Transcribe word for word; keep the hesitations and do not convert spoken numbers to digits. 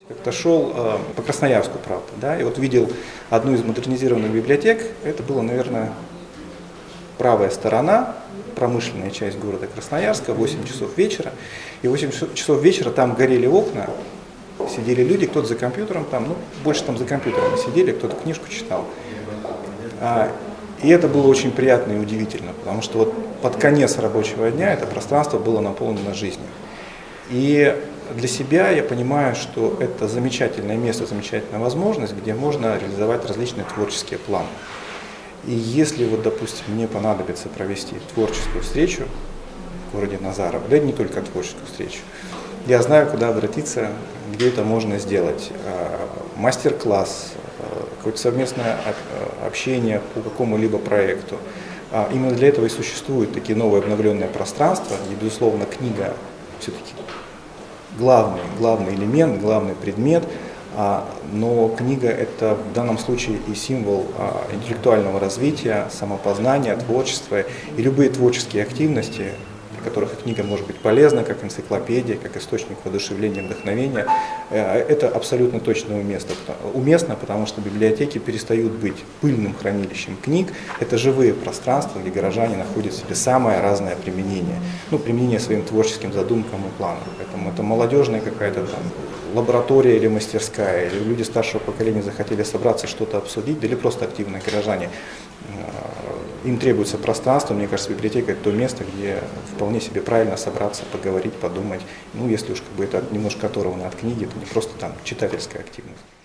Как-то шел э, по Красноярску, правда, да, и вот видел одну из модернизированных библиотек. Это была, наверное, правая сторона, промышленная часть города Красноярска, восемь часов вечера. И в восемь часов вечера там горели окна, сидели люди, кто-то за компьютером, там, ну, больше там за компьютером сидели, кто-то книжку читал. А, и это было очень приятно и удивительно, потому что вот под конец рабочего дня это пространство было наполнено жизнью. И для себя я понимаю, что это замечательное место, замечательная возможность, где можно реализовать различные творческие планы. И если, вот, допустим, мне понадобится провести творческую встречу в городе Назарово, да и не только творческую встречу, я знаю, куда обратиться, где это можно сделать. Мастер-класс, какое-то совместное общение по какому-либо проекту. Именно для этого и существуют такие новые обновленные пространства, где, безусловно, книга все-таки главный, главный элемент, главный предмет, но книга — это в данном случае и символ интеллектуального развития, самопознания, творчества, и любые творческие активности, для которых книга может быть полезна, как энциклопедия, как источник воодушевления, вдохновения, это абсолютно точно уместно, уместно, потому что библиотеки перестают быть пыльным хранилищем книг. Это живые пространства, где горожане находят себе самое разное применение, ну, применение своим творческим задумкам и планам. Поэтому это молодежная какая-то там лаборатория или мастерская, или люди старшего поколения захотели собраться, что-то обсудить, да или просто активные горожане. Им требуется пространство, мне кажется, библиотека — это то место, где вполне себе правильно собраться, поговорить, подумать. Ну, если уж как бы это немножко оторвано от книги, то не просто там читательская активность.